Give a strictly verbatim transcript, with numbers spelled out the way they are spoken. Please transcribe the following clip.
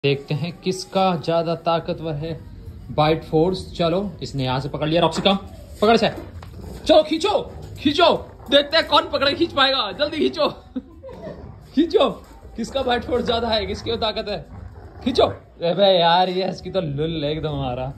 देखते हैं किसका ज्यादा ताकतवर है बाइट फोर्स। चलो इसने यहाँ से पकड़ लिया, रॉक्सी कम पकड़ से, चलो खींचो खींचो, देखते हैं कौन पकड़े खींच पाएगा, जल्दी खींचो खींचो, किसका बाइट फोर्स ज्यादा है, किसकी ताकत है, खींचो। अबे यार ये इसकी तो लुल एकदम हमारा।